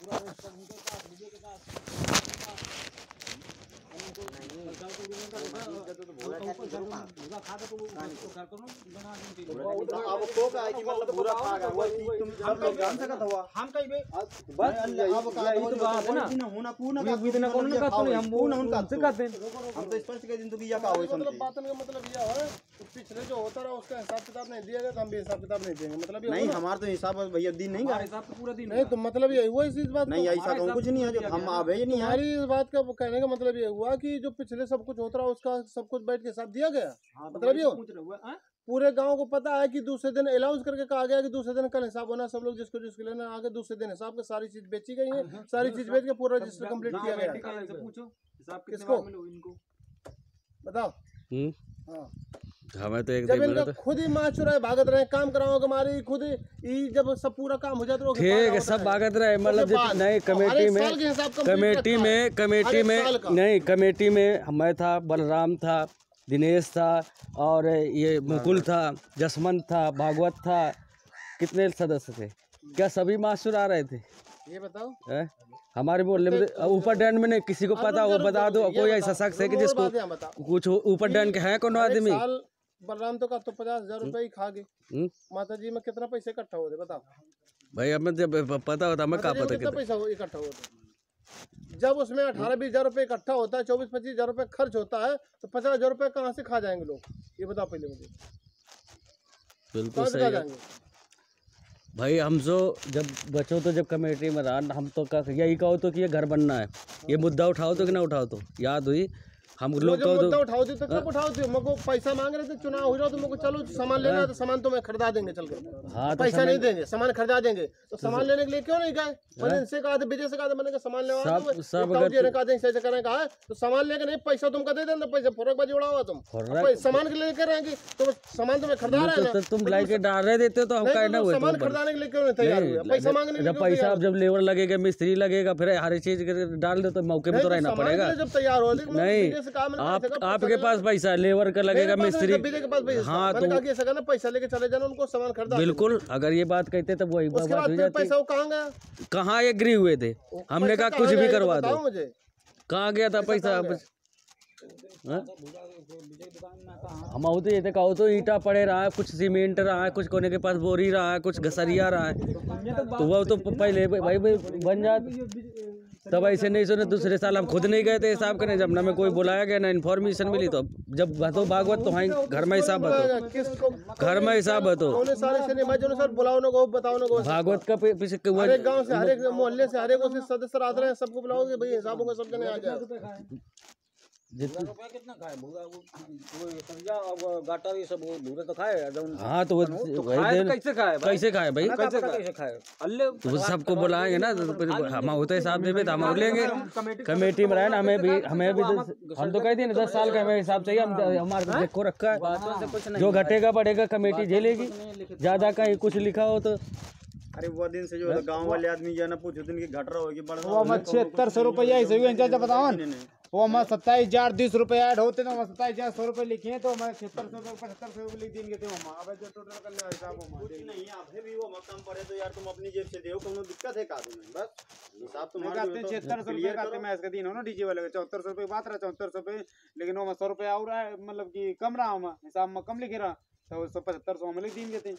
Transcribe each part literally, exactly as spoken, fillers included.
पिछले जो होता रहा उसका हिसाब किताब नहीं दिया गया तो हम भी हिसाब किताब नहीं देंगे। मतलब नहीं, हमारा तो हिसाब भैया दिन नहीं हिसाब तो पूरा दिन नहीं, तो मतलब ये हुआ इस बात नहीं, ऐसा तो कुछ नहीं है जो हम आ गए नहीं। हमारी इस बात का कहने का मतलब ये हुआ कि जो पिछले सब कुछ होता रहा उसका सब कुछ बैठ के हिसाब दिया गया। मतलब ये पूरे गांव को पता है कि दूसरे दिन अनाउंस करके कहा गया कि दूसरे दिन कल हिसाब होना, सब लोग जिसको जिसको लेना आगे दूसरे दिन हिसाब के सारी चीज बेची गई है, सारी चीज बेच के पूरा रजिस्टर कंप्लीट किया गया। किसको बताओ? हमें तो एक जब इनका खुद ही माँ चुराए भागत रहे, काम कराओगे हमारी खुद ही, जब सब पूरा काम हो जाता है ठीक है सब भागत रहे। मतलब नहीं कमेटी में कमेटी में कमेटी में नहीं कमेटी में मैं था, बलराम था, दिनेश था और ये मुकुल था, जसवंत था, भागवत था, कितने सदस्य थे? क्या सभी मास्टर आ रहे थे? ये बताओ है? हमारे मोहल्ले में ऊपर डैन में नहीं किसी को पता हो बता दो, कोई ऐसा शख्स है कि जिसको कुछ ऊपर डैन के है कौन आदमी? बलराम तो का तो पचास हजार रुपए ही खा गए। माता जी में कितना पैसे इकट्ठा होते बताओ भाई? हमें जब पता होता हमें कहाँ पता कितना पैसा इकट्ठा होता? जब उसमें अठारह बीस हजार रुपए इकट्ठा होता है, चौबीस पच्चीस हजार रुपए खर्च होता है, तो पचास हजार रुपए कहाँ से खा जाएंगे लोग? ये बताओ पहले मुझे। बिल्कुल सही है भाई। हम जो जब बचो तो जब कमेटी में रहा हम तो यही कहो तो कि ये घर बनना है, ये मुद्दा उठाओ तो कि ना उठाओ तो याद हुई हम लोग को मुद्दा उठाओ तो कब उठाओ थे? मुझको पैसा मांग रहे थे, चुनाव हो रहा तो मुझको चलो सामान लेना है तो सामान तो मैं खरीदा देंगे चल कर। हाँ तो पैसा नहीं देंगे, सामान खरीदा देंगे। तो सामान लेने के लिए क्यों नहीं गए? मैंने इनसे कहा था, विजय से कहा था, मैंने कहा सामान ले सब सब अगर कहा था करने कहा तो सामान लेके नहीं, पैसा तुमको दे देना, पैसा फौरकबाजी उड़ा हुआ तुम सामान के लिए कर रहे तो सामान तुम्हें खरीदा रहे हैं, तुम लाके डाल रहे देते तो हम कहना हुआ सामान खरीदाने के लिए क्यों नहीं तैयार हुए? पैसा मांगने जब पैसा जब लेबर लगेगा, मिस्त्री लगेगा, फिर हर चीज डाल दे तो मौके पे तो रहना पड़ेगा। जब तैयार हो नहीं आपके पास पैसा लेबर का लगेगा, मिस्त्री हाँ तो पैसा लेके चले जाना, उनको सामान खरीदा। बिल्कुल अगर ये बात कहते तब वही बात हो जाती। पैसा वो कहाँ गया? कहाँ एग्री हुए थे? हमने कहा कुछ भी करवा दो। कहाँ गया था पैसा? हम होते ये कहो तो ईंटा पड़े रहा है, कुछ सीमेंट रहा है, कुछ कोने के पास बोरी रहा है, कुछ घसरिया रहा है, तो वह तो पहले भाई बन जाते। तब ऐसे नहीं सुने। दूसरे साल हम खुद नहीं गए थे हिसाब करने, जब ना में कोई बुलाया गया ना इन्फॉर्मेशन मिली। तो जब बतो भागवत तो हाँ घर में हिसाब बतो, घर में हिसाब बतो भागवत का पीछे हर एक गांव से, हर एक मोहल्ले से, हर एक सदस्य आते हैं, सबको बुलाओगे भाई हिसाबों का सब जने आ जाए। कितना खाए गाटा ये सब भूरे तो खाए। हाँ तो कैसे खाए कैसे खाए भाई? कैसे खाए? तो सबको बुलाएंगे ना, हम होते हिसाब देवे तो हम लेंगे। कमेटी में रहे ना, हमें भी हमें भी हम तो कहते हैं दस साल का हमें हिसाब चाहिए। हम हमारे देखो रखा है, जो घटेगा बढ़ेगा कमेटी झेलेगी। ज्यादा कहीं कुछ लिखा हो तो अरे वो दिन से जो गांव वाले आदमी जो है ना पूछो दिन की घट रहा होगी बढ़ रहा होगा। छिहत्तर सौ रुपया ऐसे बताओ वो हमारे सत्ताईस हजार बीस रुपए ऐड होते ना, सत्ताईस हजार सौ रुपए लिखे तो मैं छिहत्तर सौ पचहत्तर सौ रुपए लिख देंगे। अब जो टोटल कर ले हिसाब कुछ नहीं है। अभी भी वो कम पड़े तो यार तुम अपनी जेब से दो, कोनो दिक्कत है का तुम्हें? बस हिसाब तुम छिहत्तर सौ रुपये का मैं इसका दिन हो ना डीजे वाले चौहत्तर सौ रुपये बात रहा, चौहत्तर सौ रुपये, लेकिन वो सौ रुपये और रहा है, मतलब की कम रहा हूँ हिसाब में कम लिखे रहा तो सौ पचहत्तर सौ में लिख देंगे थे।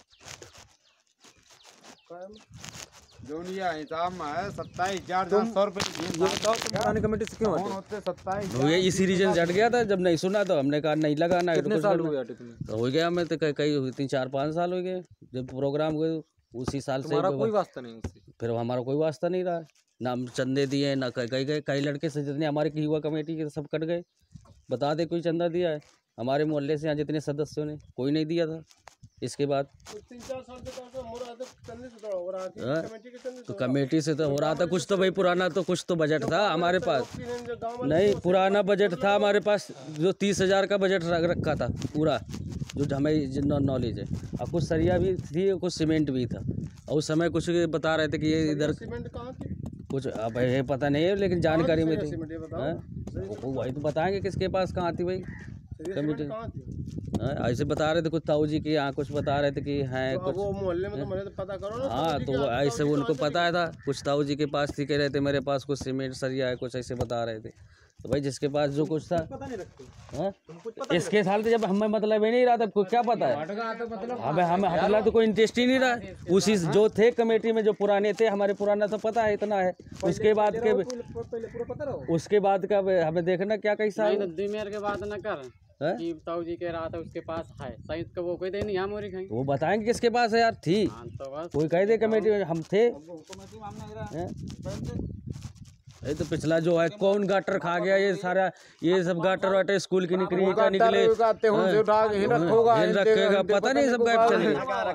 जो हिसाब में है सत्ताईस हजार सौ रुपए कमेटी से क्यों होते सत्ताईस? ये इसी रीजन से हट गया था, जब नहीं सुना तो हमने कहा नहीं लगाना। कितने साल हो गए? तो हो गया हमें तो कई तीन चार पाँच साल हो गए जब प्रोग्राम हुए उसी साल से। कोई वास्ता नहीं उससे, फिर हमारा कोई वास्ता नहीं रहा, ना हम चंदे दिए ना कई गए। कई लड़के से जितने हमारे की युवा कमेटी के सब कट गए। बता दे कोई चंदा दिया है हमारे मोहल्ले से यहाँ जितने सदस्यों ने? कोई नहीं दिया था। इसके बाद तीन चार साल से हो रहा था चंदे से हो रहा था, कमेटी के चंदे से तो कमेटी से तो हो रहा था कुछ तो भाई पुराना तो कुछ तो बजट था हमारे पास। नहीं पुराना बजट था हमारे पास, जो तीस हजार का बजट रखा था पूरा, जो हमें नॉलेज है। और कुछ सरिया भी थी, कुछ सीमेंट भी था। और उस समय कुछ बता रहे थे कि ये इधर कुछ अब ये पता नहीं है, लेकिन जानकारी में थी। वही तो बताएंगे किसके पास कहाँ थी भाई। कमेटी ऐसे बता रहे थे कुछ ताऊ जी की यहाँ कुछ बता रहे थे कि हैं कुछ वो मोहल्ले में तो मैंने तो पता करो ना। हाँ तो ऐसे उनको पता था कुछ ताऊ जी के पास थी कह रहे थे मेरे पास कुछ सीमेंट सरिया है कुछ ऐसे बता रहे थे। तो भाई जिसके पास जो कुछ था हाँ इसके साल तो जब हमें मतलब ही नहीं रहा था कुछ क्या पता है हमें हमें हटला तो कोई इंटरेस्ट ही नहीं रहा। उसी जो थे कमेटी में जो पुराने थे हमारे पुराना तो पता है इतना है। उसके बाद के उसके बाद का हमें देखना क्या कैसा के बाद न कर कि ताऊ जी कह रहा था उसके पास है सही तो वो कोई दे नहीं हम कहीं वो बताएंगे किसके पास है यार थी तो कोई कह दे कमेटी में हम थे। ये तो पिछला जो है कौन गाटर खा गया ये सारा ये सब गाटर वाटर स्कूल की निकली का निकले रखेगा पता नहीं सब गायब चले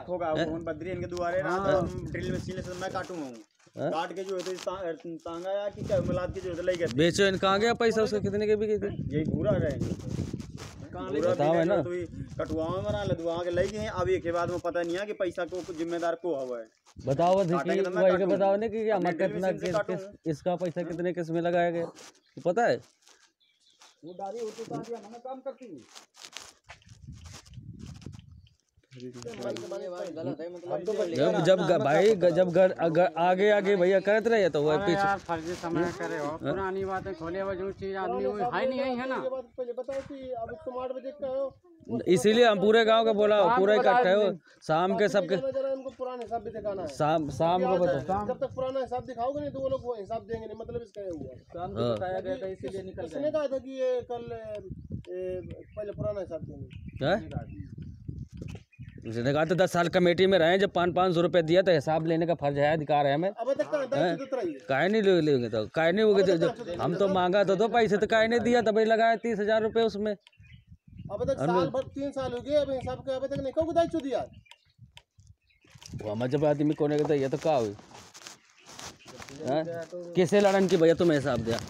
काट के जो है तो तांगा या कि क्या मिलाद के जो है लई बेचो इन कहाँ गया पैसा उसके कितने के भी गए थे यही पूरा रहे बताओ है ना तो कटुआ में ना लदुआ के लई गए अब एक के बाद में पता नहीं है कि पैसा को जिम्मेदार को हुआ है। बताओ देखिए वही के बताओ ना कि हमारे कितना किस, किस, इसका पैसा कितने किस में लगाया गया पता है वो डाली होती तो आज हमें काम करती है। जब जब भाई जब घर आगे आगे भैया करते रहे तो वह पीछे फर्जी समय करे हो पुरानी बातें खोले हुए जो चीज आदमी है नहीं है ना बताओ कि अब तुम आठ बजे का हो इसीलिए हम पूरे गांव का बोला पूरा इकट्ठे हो शाम के सबके उनको पुराना हिसाब भी दिखाना है शाम शाम को बताओ जब तक पुराना हिसाब दिखाओगे नहीं तो वो लोग वो हिसाब देंगे नहीं मतलब इसका ये हुआ शाम को बताया गया था इसीलिए निकल गया। उसने कहा था कि ये कल पहले पुराना हिसाब देंगे उसने कहा तो दस साल कमेटी में रहे जब पाँच पाँच सौ रुपये दिया तो हिसाब लेने का फर्ज है अधिकार है हमें काहे नहीं ले लेंगे तो काहे नहीं होगे हम तो मांगा तो दो पैसे तो काहे नहीं दिया तभी लगाया तीस हजार रुपये उसमें अब तक साल भर तीन साल हो गए अब हिसाब के अब तक नहीं को दायित्व दिया वो हमारे जब आदमी कोने का दिया तो क्या हुई किसे लड़न की भैया तुम्हें हिसाब दिया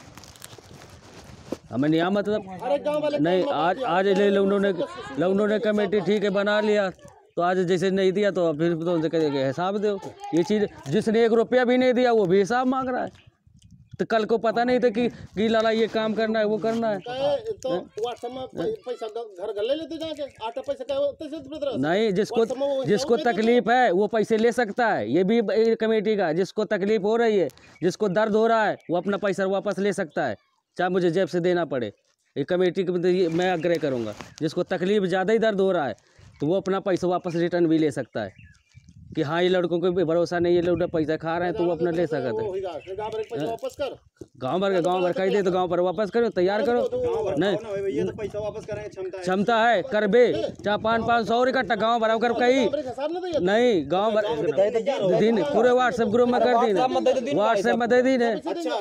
हमें नहीं मतलब नहीं आज आज ले लखनऊ ने लखनऊ ने कमेटी ठीक है बना लिया तो आज जैसे नहीं दिया तो फिर तो उनसे कहेंगे हिसाब दो। ये चीज़ जिसने एक रुपया भी नहीं दिया वो भी हिसाब मांग रहा है तो कल को पता नहीं था कि कि लाला ये काम करना है वो करना है तो पैसा घर घर ले लेते जाके आटा पैसा नहीं जिसको जिसको तकलीफ है वो पैसे ले सकता है। ये भी कमेटी का जिसको तकलीफ हो रही है जिसको दर्द हो रहा है वो अपना पैसा वापस ले सकता है चाहे मुझे जेब से देना पड़े। ये कमेटी के मैं आग्रह करूँगा जिसको तकलीफ ज़्यादा ही दर्द हो रहा है तो वो अपना पैसा वापस रिटर्न भी ले सकता है कि हाँ ये लड़कों को भी भरोसा नहीं है लोग पैसा खा रहे हैं तो वो अपना ले सकते हैं। गांव भर का गांव भर कह दे तो गांव पर वापस करो तैयार करो नहीं क्षमता है कर बे चाहे पाँच पाँच सौ इकट्ठा गाँव भर कर कहीं नहीं गाँव भर दिन पूरे व्हाट्सएप ग्रुप में कर दी व्हाट्सएप में दे दी ने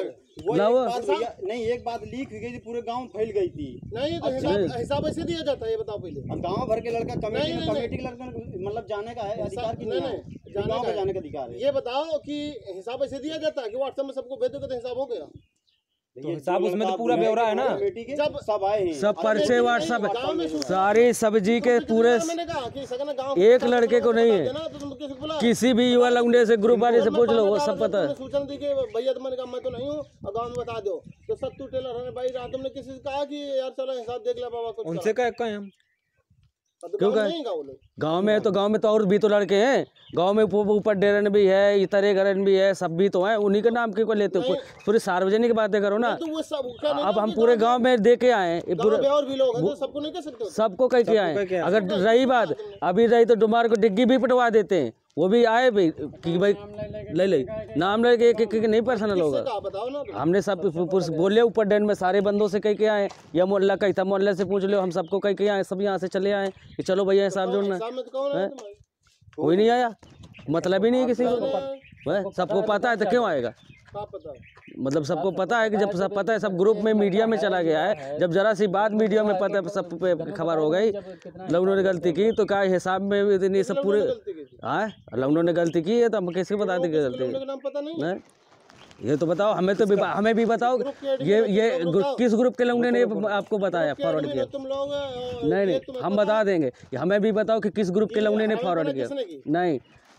नहीं एक बात लीक गई थी पूरे गांव फैल गई थी नहीं तो हिसाब हिसाब ऐसे दिया जाता है ये बताओ पहले अब गांव भर के लड़का कमेटी कमेटी के लड़का मतलब जाने का है अधिकार की नहीं है गांव में जाने का अधिकार है। ये बताओ कि हिसाब ऐसे दिया जाता है कि व्हाट्सएप में सबको भेज दोगे तो हिसाब हो गया तो हिसाब उसमें तो पूरा ब्यौरा है ना जब सब आए हैं सब पर्चे व्हाट्सएप सारी सब्जी के पूरे एक लड़के को नहीं है किसी भी युवा लौंडे से ग्रुप वाले से पूछ लो वो सब पता है। सूचना दी कि भैया मैंने कहा मैं तो नहीं हूँ और गाँव में बता दो तो सत्तू टेलर है भाई रात तुमने किसी से कहा कि यार चलो हिसाब देख लिया बाबा कुछ उनसे कह हम क्यों गाँव में तो गाँव में तो और भी तो लड़के हैं गांव में ऊपर डेरन भी है इतरे गरन भी है सब भी तो हैं उन्हीं के नाम के को लेते हो पूरी सार्वजनिक बातें करो ना तो अब हम पूरे गांव में दे के आए पूरे और भी लोग हैं तो सबको नहीं कह सकते सबको कह के आए। अगर रही बात अभी रही तो डुमार को डिग्गी भी पिटवा देते हैं वो भी आए भाई कि भाई ले ले नाम लेके एक एक नहीं पर्सनल होगा हमने सब बोले ऊपर डैन में सारे बंदों से कह के आए या मोहल्ला कहीं था मोहल्ले से पूछ लो हम सबको कह के आए सब यहाँ से चले आए कि चलो भैया हिसाब जोड़ना है कोई नहीं आया मतलब ही नहीं है किसी को सबको पता है तो क्यों आएगा मतलब सबको पता है कि जब सब पता है सब ग्रुप में मीडिया में चला गया है जब जरा सी बात मीडिया में पता है सब पे खबर हो गई लखनऊ ने गलती की तो क्या हिसाब में इतनी सब पूरे हाँ लखनऊ ने गलती की है तो हम कैसे बता दें गलती ये तो बताओ हमें तो हमें भी बताओ ये ये किस ग्रुप के लोगों ने आपको बताया फॉरवर्ड किया नहीं नहीं हम बता देंगे हमें भी बताओ कि किस ग्रुप के लोगों ने फॉरवर्ड किया नहीं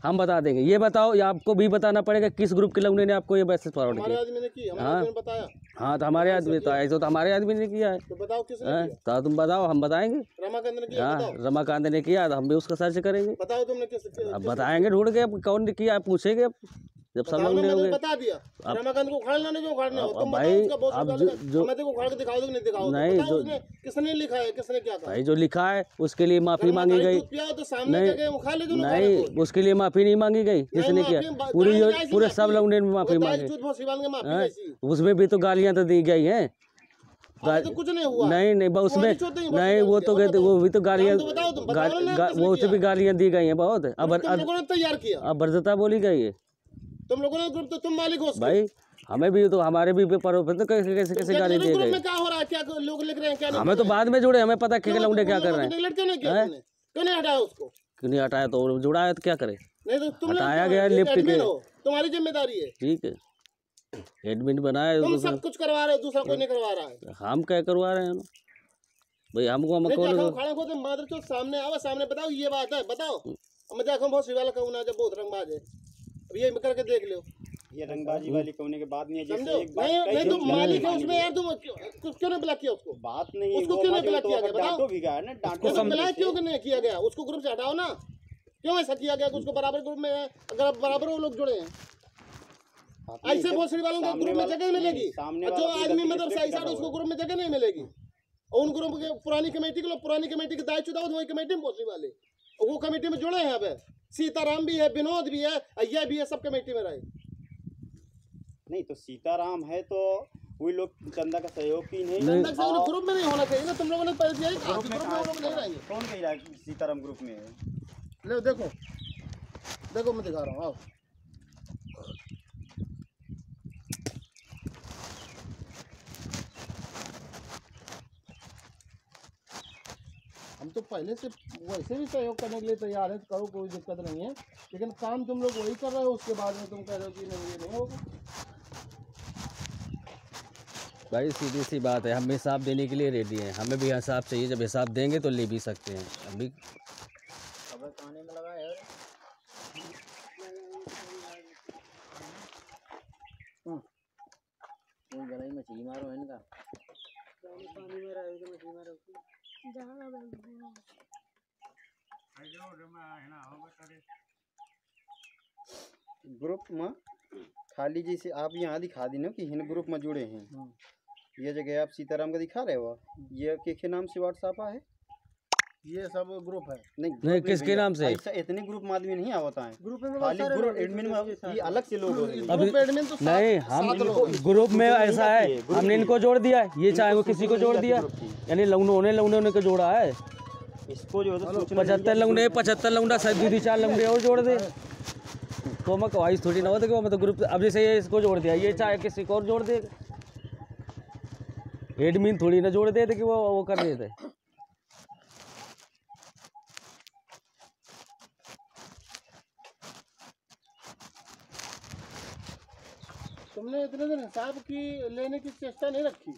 हम बता देंगे। ये बताओ, ये आपको भी बताना पड़ेगा किस ग्रुप के लौंडे ने आपको ये मैसेज फॉरवर्ड हमारे किया। आदमी ने की, हमारे हाँ आदमी ने बताया। हाँ तो हमारे आदमी तो ऐसे तो हमारे आदमी ने किया है। तो बताओ किसने हाँ, किया? तो तुम बताओ, हम बताएंगे। रमाकांत ने किया, हाँ बताओ। रमाकांत ने किया तो हम भी उसका सर्च करेंगे। बताओ तुमने किस, अब बताएंगे ढूंढ के, अब कौन ने किया पूछेंगे अब जब सब लोग मैंने बता दिया। रमाकांत को उखाड़ना नहीं, जो उखाड़ना हो तुम बताओ। उसका बॉस अब निकालेगा, जो मैं तेरे को उखाड़ के दिखाओ, नहीं दिखाओ, नहीं, बताओ जो उसने किसने लिखा है, किसने क्या कहा। भाई जो लिखा है उसके लिए माफी मांगी गई। तो सामने जगह उखाड़ ले, जो नहीं, उसके लिए माफी नहीं मांगी गई जिसने किया। पूरी पूरे सब लोग ने माफी मांगी, उसमें भी तो गालियां तो दी गई हैं। तो कुछ नहीं हुआ। नहीं नहीं उसमें नहीं, वो तो कहते वो भी तो गालियां, वो उसे भी गालियां दी गई हैं बहुत। अब तैयार किया, अब बर्दता बोली गई है तुम लोगों ने ग्रुप, तो तुम मालिक हो भाई। हमें भी तो, हमारे भी पेपर तो कैसे कैसे कैसे गाली दी गई। क्या हो रहा है, क्या लोग लिख रहे हैं, क्या हमें तो बाद में जुड़े, हमें पता है लौंडे क्या कर रहे हैं। क्यों नहीं हटाया उसको? क्यों नहीं हटाया? तो जुड़ा है तो क्या करे, नहीं तो तुम हटाया गया लिफ्ट के, तुम्हारी जिम्मेदारी है। ठीक है, एडमिट बनाया, तुम सब कुछ करवा रहे हो, दूसरा कोई नहीं करवा रहा है। हम क्या करवा रहे हैं भाई? हमको हम कौन खड़ा को मादर चौथ सामने आओ, सामने बताओ ये बात है, बताओ। मैं देखो बहुत शिवाला कहूँ ना, जब बहुत रंगबाज है, अब ये करके देख लो। ये रंगबाजी वाली कहने के बाद नहीं, समझो नहीं नहीं तुम मालिक है उसमें यार, तुम क्यों नहीं ब्लॉक किया उसको? बात नहीं, उसको क्यों नहीं ब्लॉक किया गया बताओ? भी गया ना, डांटो ब्लॉक क्यों नहीं किया गया? उसको ग्रुप से हटाओ ना, क्यों ऐसा किया गया? उसको बराबर ग्रुप में है, अगर बराबर वो लोग जुड़े हैं, ऐसे भोसड़ी वालों को ग्रुप में जगह मिलेगी। जो आदमी मतलब सही साथ उसको ग्रुप में जगह नहीं मिलेगी। और उन ग्रुप के पुरानी कमेटी के लोग, पुरानी कमेटी के दायित्व दाओ, वही कमेटी में भोसड़ी वाले वो कमेटी में जुड़े हैं। अब सीताराम भी है, विनोद भी है, अय्या भी है, सब कमेटी में रहे। नहीं तो सीताराम है तो वही लोग चंदा का सहयोग की नहीं, चंदा का सहयोग ग्रुप में नहीं होना चाहिए ना। तुम लोगों ने पहले दिया ही, ग्रुप में हम लोग नहीं रहेंगे। कौन कह रहा है कि सीताराम ग्रुप में है? ले देखो देखो, मैं दिखा रहा हूँ, आओ। हम तो पहले से वैसे भी सहयोग करने के लिए तैयार है, करो, कोई दिक्कत नहीं है। लेकिन काम तुम लोग वही कर रहे हो, उसके बाद में तुम कह रहे हो कि नहीं ये नहीं होगा। भाई सीधी सी बात है, हम हिसाब देने के लिए रेडी हैं। हमें भी हिसाब चाहिए, जब हिसाब देंगे तो ले भी सकते हैं। अभी खबर खाने में लगा है कोई गलाई मछली मारो है इनका, पानी में रहेगा मछली मारो ग्रुप में खाली जैसे आप यहाँ दिखा दी ना कि इन ग्रुप में जुड़े हैं। ये जगह आप सीताराम का दिखा रहे हो, ये के नाम से व्हाट्सएप है, ये सब ग्रुप है। नहीं, नहीं किसके नाम से? ऐसा इतने ग्रुप में आदमी नहीं आवता है। ग्रुप में खाली ग्रुप एडमिन में ये अलग से लोग होते हैं। अभी एडमिन तो नहीं, हम ग्रुप में ऐसा है, हमने इनको जोड़ दिया है, ये चाहे वो किसी को जोड़ दिया, यानी लौंडों ने लौंडों ने को जोड़ा है। इसको जो है पचहत्तर लौंडे, पचहत्तर लौंडा शायद दीदी चार लौंडे और जोड़ दे तो मैं ख्वाहिश थोड़ी ना होता कि वो मतलब ग्रुप। अब जैसे ये इसको जोड़ दिया, ये चाहे किसी को और जोड़ दे, एडमिन थोड़ी ना जोड़ देते कि वो वो कर देते। तुमने इतने दिन हिसाब की लेने की चेष्टा नहीं रखी।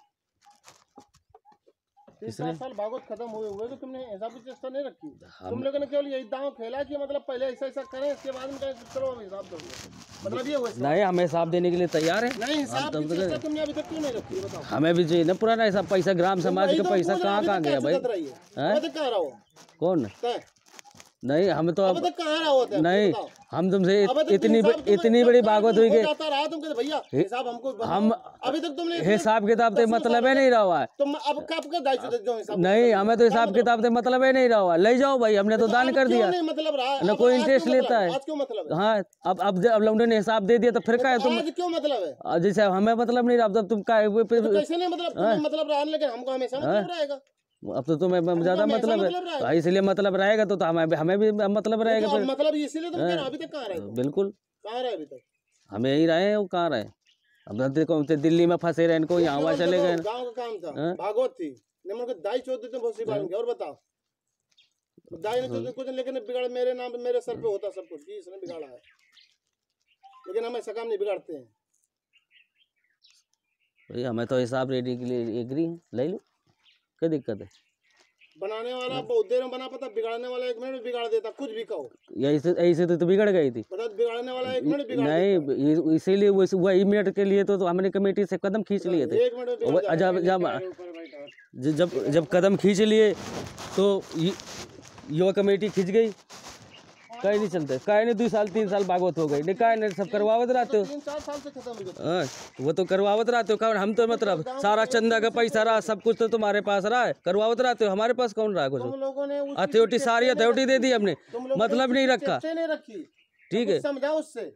तीस चार साल भागवत खत्म हुए हुए तो तुमने हिसाब की चेष्टा नहीं रखी। तुम लोगों ने केवल यही दांव खेला कि मतलब पहले ऐसा ऐसा करें, इसके बाद में चलो हम हिसाब दोगे, मतलब ये हुआ। नहीं, हमें हिसाब देने के लिए तैयार है। नहीं, हिसाब की चेष्टा तुमने अभी तक क्यों नहीं रखी बताओ? हमें भी चाहिए ना पुराना हिसाब, पैसा ग्राम समाज का पैसा कहाँ कहाँ गया भाई? कहाँ रहा हो? कौन नहीं, हम तो अब अब नहीं, हम तुमसे इतनी इतनी बड़ी भागवत हुई कि भैया हिसाब हमको, हम अभी तक तुमने हिसाब किताब से मतलब है नहीं रहा हुआ है। तुम अब कब का दायित्व दे दो हिसाब? नहीं, हमें तो हिसाब किताब से मतलब है नहीं रहा हुआ। ले जाओ भाई, हमने तो दान कर दिया, मतलब ना कोई इंटरेस्ट लेता है। क्यों मतलब? हाँ, अब अब अब लौंडे ने हिसाब दे दिया तो फिर क्या है? तुम क्यों मतलब है? जैसे हमें मतलब नहीं रहा, अब तुम क्या कैसे नहीं मतलब मतलब रहा, लेकिन हमको हमेशा मतलब रहेगा। अब तो तुम्हें ज्यादा मतलब है, इसलिए मतलब रहेगा तो हमें हमें भी मतलब रहेगा। मतलब इसीलिए तुम कह रहे हो अभी तक कहाँ रहे? बिल्कुल कहाँ रहे अभी तक? हम यहीं रहे हैं, वो कहाँ रहे? अब देखो दिल्ली में फंसे रहे, इनको यहाँ वहाँ चले गए। गाँव का काम था, भागवत थी, दाई चौथ देते बहुत सी बात। और बताओ, दाई ने चौथ कुछ, लेकिन बिगाड़ मेरे नाम पे, मेरे सर पे होता सब कुछ, इसने बिगाड़ा है, लेकिन हम ऐसा काम नहीं बिगाड़ते हैं। भाई हमें तो हिसाब रेडी के लिए एग्री है, ले लो, क्या दिक्कत है? बनाने वाला बहुत देर में बना पता, बिगाड़ने वाला एक मिनट में बिगाड़ देता, कुछ भी कहो। ऐसे ऐसे तो, तो बिगड़ गई थी। पता बिगाड़ने वाला एक मिनट बिगाड़ नहीं, इसीलिए वही मिनट के लिए तो, तो हमने कमेटी से कदम खींच लिए थे। एक मिनट में जब जब जब जब कदम खींच लिए तो युवा कमेटी खींच गई, कहीं नहीं चलते, कहीं नहीं, दो साल तीन साल भागवत हो गई, नहीं कहीं नहीं, सब करवावत रहते हो। तीन चार साल से खत्म हो गया। हाँ, वो तो करवावत रहते हो, कारण हम तो मतलब सारा चंदा का पैसा रहा, सब कुछ तो तुम्हारे पास रहा है, करवावत रहते हो, हमारे पास कौन रहा कुछ? तुम लोगों ने अथॉरिटी, सारी अथॉरिटी दे दी हमने, मतलब नहीं रखा, ठीक है, समझाओ उससे,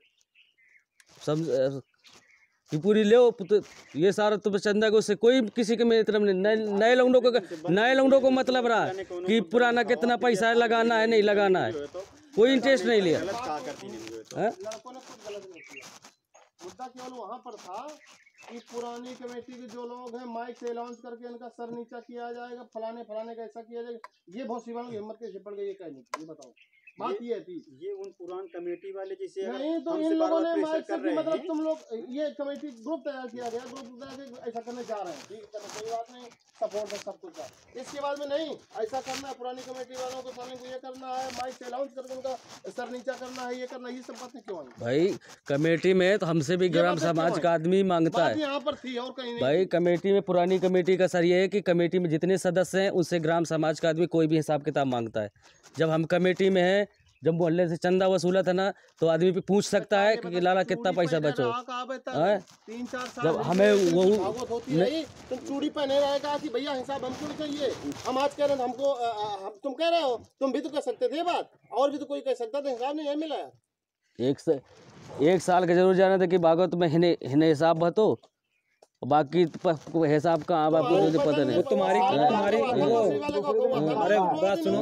समझ कि पूरी ले तो ये सारा तुम चंदा को उससे कोई किसी के मेरी तरफ नहीं, नए लौंडों को नए लौंडों को मतलब रहा है कि पुराना कितना पैसा है, लगाना है नहीं लगाना है, कोई इंटरेस्ट नहीं लिया। लड़कों ने कुछ गलत नहीं किया, मुद्दा केवल वहाँ पर था कि पुरानी कमेटी के जो लोग हैं माइक से अनाउंस करके इनका सर नीचा किया जाएगा, फलाने फलाने का ऐसा किया जाएगा, ये बहुत सी बार हिम्मत कैसे पड़ गई, ये कह नहीं, ये बताओ बात ये थी। ये उन पुरान कमेटी वाले जैसे नहीं तो इन लोगों ने माइक से मतलब तुम लोग ये कमेटी ग्रुप तैयार किया गया, ग्रुप तैयार ऐसा करने जा रहे हैं, ठीक है, कोई बात नहीं, सपोर्ट है सब कुछ है। इसके बाद में नहीं ऐसा करना है, पुरानी कमेटी वालों को सामने को ये करना है, माइक से अनाउंस करके उनका सर नीचा करना है, ये करना, ये सब बातें क्यों आई भाई? कमेटी में तो हमसे भी ग्राम समाज का आदमी मांगता है, यहाँ पर थी और कहीं नहीं। भाई कमेटी में, पुरानी कमेटी का सर ये है कि कमेटी में जितने सदस्य हैं उससे ग्राम समाज का आदमी कोई भी हिसाब किताब मांगता है। जब हम कमेटी में हैं, जब मोहल्ले से चंदा वसूला था ना, तो आदमी पे पूछ सकता है कि लाला कितना पैसा बचो। तीन चार साल जब हमें वो होती रही, तुम चूड़ी पहने रहेगा कि भैया हिसाब हमको भी चाहिए, हम आज कह रहे हैं हमको, हम तुम कह रहे हो, तुम भी तो कह सकते थे बात, और भी तो कोई कह सकता था, हिसाब नहीं है मिला। एक से एक साल का जरूर जाना था कि भागवत में हिने हिने हिसाब बतो, बाकी हिसाब का आप आपको मुझे पता नहीं। तुम्हारी तुम्हारी अरे बात सुनो,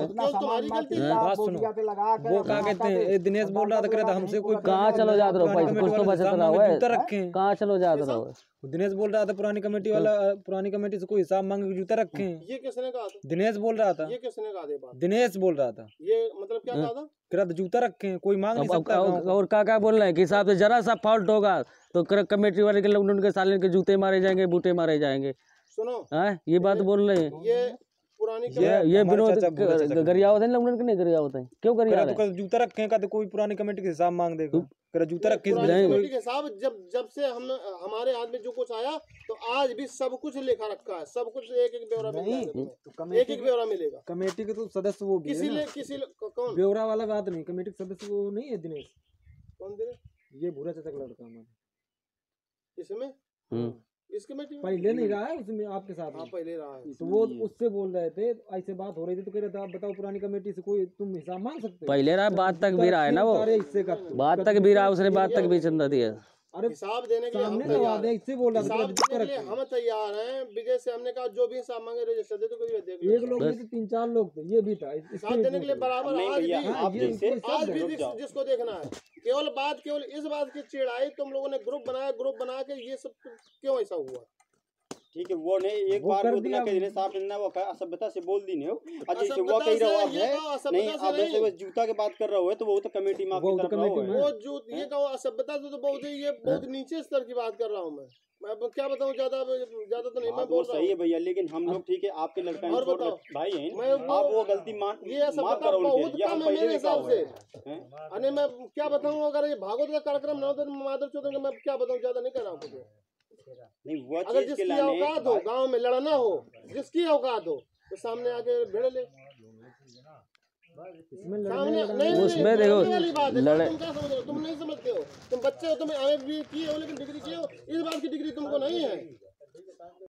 बात सुनो, वो क्या कहते हैं, दिनेश बोल रहा था हमसे कोई कहाँ चलो जाते रहो, पैसा कुछ तो बचत रहा है, कहाँ चलो जाते रहो। दिनेश बोल रहा था पुरानी कमेटी वाला, पुरानी कमेटी से कोई हिसाब मांगे जूता रखे हैं। ये किसने कहा था? दिनेश बोल रहा था। ये किसने कहा था? दिनेश बोल रहा था। ये मतलब क्या कहा था? कह जूता रखे हैं, कोई मांग नहीं सकता। और क्या क्या बोल रहे हैं कि हिसाब से जरा सा फॉल्ट होगा तो कमेटी वाले के लोग उनके साले के जूते मारे जाएंगे, बूटे मारे जाएंगे। सुनो, हाँ ये बात बोल रहे हैं। ये पुरानी ये ये विनोद गरियावत है, लोग नहीं गरियावत है, क्यों गरियावत है? जूता रखे का तो कोई पुरानी कमेटी के हिसाब मांग देगा, कर जूता रखे कमेटी के हिसाब। जब जब से हम हमारे हाथ में जो कुछ आया तो आज भी सब कुछ लिखा रखा है, सब कुछ एक एक ब्यौरा मिलेगा, एक एक ब्यौरा मिलेगा। कमेटी के तो सदस्य वो किसी ले किसी कौन ब्यौरा वाला बात नहीं, कमेटी के सदस्य वो नहीं है दिनेश। कौन दिनेश? ये भूरा चाचा का लड़का हमारा। इसमें इस कमेटी पहले नहीं रहा है उसमें आपके साथ? हाँ पहले रहा है। तो वो उससे बोल रहे थे, ऐसे बात हो रही थी तो कह रहे थे आप बताओ पुरानी कमेटी से कोई तुम हिसाब मांग सकते हो? पहले रहा, बात तक भी रहा है ना, वो बात तक भी रहा, उसने बात तक भी चंदा दिया। अरे हिसाब देने के लिए हम तैयार हैं, इससे बोल रहा था हम तैयार हैं। विजय से हमने कहा जो भी हिसाब मांगे रजिस्टर दे, तो कोई देख लो। एक लोग नहीं थे, तीन चार लोग थे, ये भी था हिसाब देने के लिए बराबर। आज भी आज भी जिसको देखना है, केवल बात केवल इस बात की चिड़ाई, तुम लोगों ने ग्रुप बनाया, ग्रुप बना के ये सब क्यों ऐसा हुआ? ठीक है, वो नहीं एक बार वो इतना कह साफ ना, वो असभ्यता से बोल दी नहीं हो। अच्छा इसे वो कह रहा है नहीं, आप जैसे वो जूता की बात कर रहा हो तो वो तो कमेटी में आपकी तरफ है। वो जूत ये कहो असभ्यता से तो बहुत ये बहुत नीचे स्तर की बात कर रहा हूँ मैं। मैं क्या बताऊँ, ज्यादा ज्यादा तो नहीं मैं बोल रहा हूँ। सही है भैया, लेकिन हम लोग ठीक है, आपके लड़का और बताओ भाई हैं, आप वो गलती मान ये असभ्यता बहुत कम है मेरे हिसाब से। अरे मैं क्या बताऊँ, अगर ये भागवत का कार्यक्रम ना हो तो माधव चौधरी मैं क्या बताऊँ, ज्यादा नहीं कर रहा हूँ। नहीं वो अगर जिसकी औकात हो, गांव में लड़ना हो, जिसकी औकात हो तो सामने आके भिड़ ले। सामने नहीं, उसमें देखो लड़े, तुम क्या समझ रहे हो? तुम नहीं समझते हो, तुम बच्चे हो, तुम आगे भी किए हो लेकिन डिग्री किए हो, इस बात की डिग्री तुमको नहीं है।